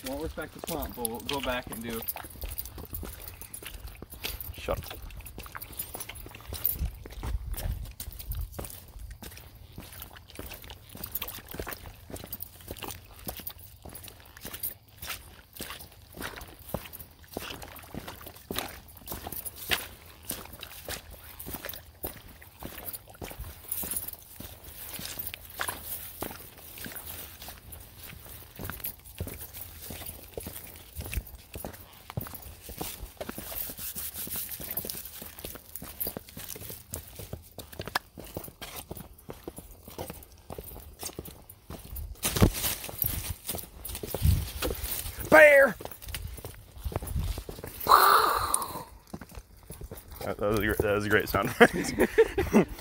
Won't respect the swamp, but we'll go back and do. Shut up. Bear! That was a great sound.